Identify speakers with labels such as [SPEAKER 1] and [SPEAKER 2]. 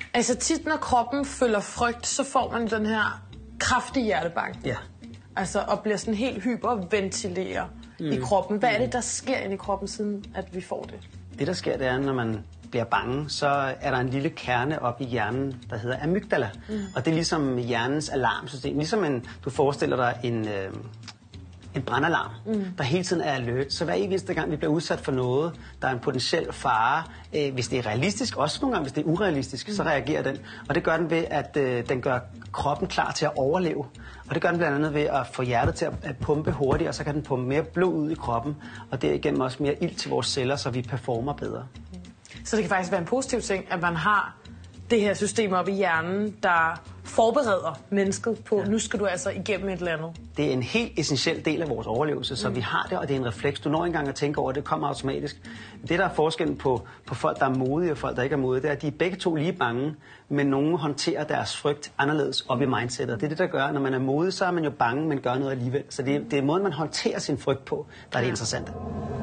[SPEAKER 1] Altså tit, når kroppen føler frygt, så får man den her kraftige hjertebank.
[SPEAKER 2] Ja.
[SPEAKER 1] Altså, og bliver sådan helt hyperventileret i kroppen. Hvad er det, der sker inde i kroppen, siden at vi får det?
[SPEAKER 2] Det, der sker, det er, når man bliver bange, så er der en lille kerne op i hjernen, der hedder amygdala. Og det er ligesom hjernens alarmsystem. Ligesom du forestiller dig en brandalarm, der hele tiden er alert. Så hver eneste gang, vi bliver udsat for noget, der er en potentiel fare, hvis det er realistisk, også nogle gange, hvis det er urealistisk, så reagerer den. Og det gør den ved, at den gør kroppen klar til at overleve. Og det gør den blandt andet ved at få hjertet til at pumpe hurtigere, og så kan den pumpe mere blod ud i kroppen, og derigennem også mere ilt til vores celler, så vi performer bedre.
[SPEAKER 1] Så det kan faktisk være en positiv ting, at man har det her system op i hjernen, der forbereder mennesket på, nu skal du altså igennem et eller andet.
[SPEAKER 2] Det er en helt essentiel del af vores overlevelse, så vi har det, og det er en refleks. Du når ikke engang at tænke over det, kommer automatisk. Det, der er forskellen på folk, der er modige og folk, der ikke er modige, det er, at de er begge to lige bange, men nogen håndterer deres frygt anderledes op i mindsetet. Det er det, der gør, når man er modig, så er man jo bange, men gør noget alligevel. Så det er måden, man håndterer sin frygt på, der er det interessante.